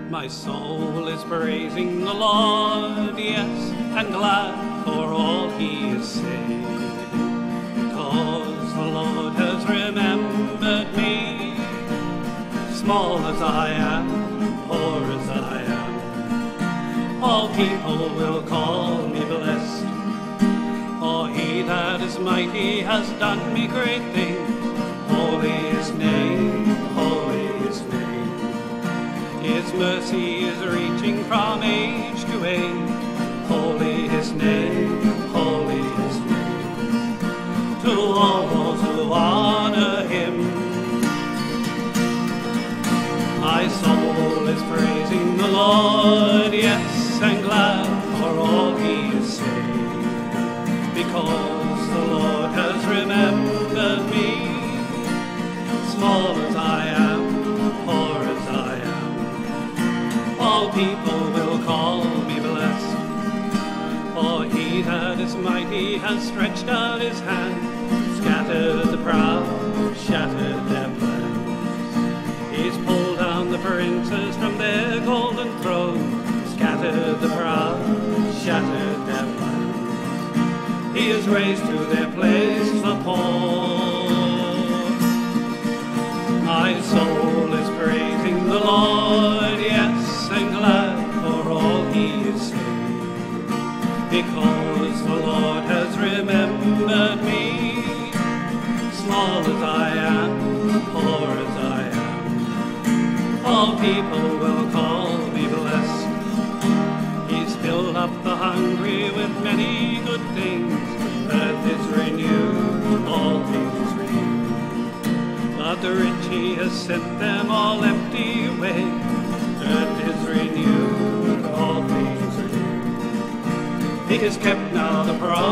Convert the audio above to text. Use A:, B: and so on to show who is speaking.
A: My soul is praising the Lord, yes, and glad for all he has saved, because the Lord has remembered me, small as I am, poor as I am. All people will call me blessed, for he that is mighty has done me great things. Holy his name, holy his name. His mercy is reaching from age to age. Holy his name, holy his name. To all those who honor him, my soul is praising the Lord, yes, and glad for all he has saved, because the Lord has remembered me, small as I am, poor as I am. All people will call me blessed, for he that is mighty has stretched out his hand, scattered the proud, shattered their plans. He's pulled down the princes from their golden thrones, scattered the proud, shattered their plans. He has raised to their place the poor. My soul is praising the Lord, yes, and glad for all he has saved, because the Lord has remembered me, small as I am, poor as I am. All people will call me blessed. He's filled up the hungry with many good things. Earth is renewed, all things renewed. But the rich he has sent them all empty away. Earth is renewed, all things renewed. He has kept now the proud